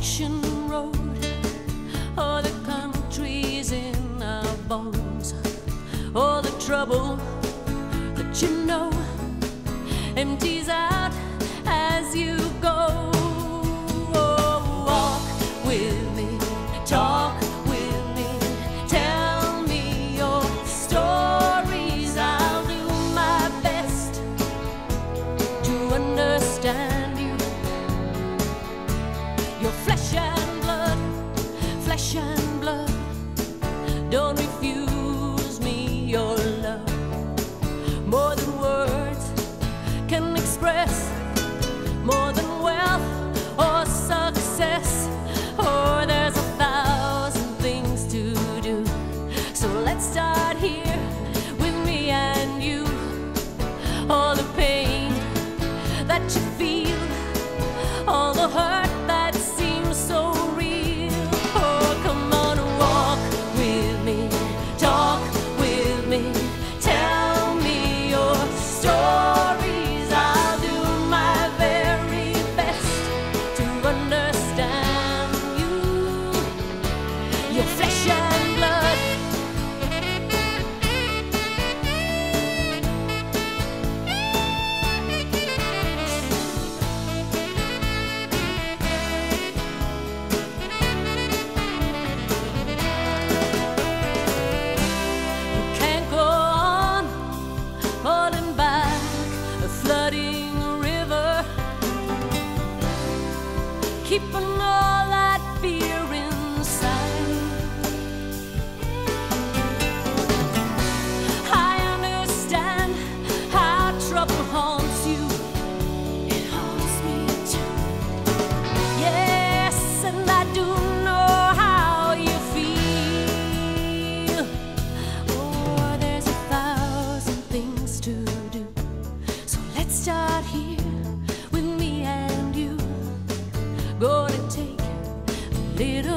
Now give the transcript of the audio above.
ocean road, or the country's in our bones, or the trouble that you know empties out as you go. Walk with me, talk with me, tell me your stories. I'll do my best to understand you. You're flesh and blood, flesh and blood. Don't refuse me your love. More than words can express, more than wealth or success. Oh, there's 1,000 things to do. So let's start here with me and you. All the pain that you feel, all the hurt that seems so real. Oh, come on, walk with me, talk with me, tell me your stories. I'll do my very best to understand you. You're flesh and blood. Can't go on falling back a flooding river, keeping all that fear inside. I understand how trouble haunts you. It haunts me too. Yes, and I do know how you feel. Oh, there's 1,000 things to do. So let's start here with me and you. Gonna take a little